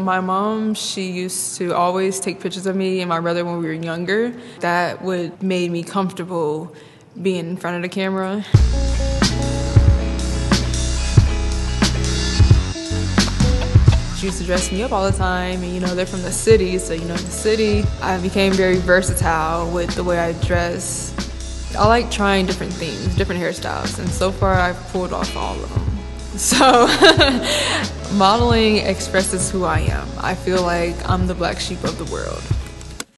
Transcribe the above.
my mom, she used to always take pictures of me and my brother when we were younger. That would made me comfortable being in front of the camera. She used to dress me up all the time, and they're from the city, so in the city, I became very versatile with the way I dress. I like trying different things, different hairstyles, and so far I've pulled off all of them. So modeling expresses who I am. I feel like I'm the black sheep of the world.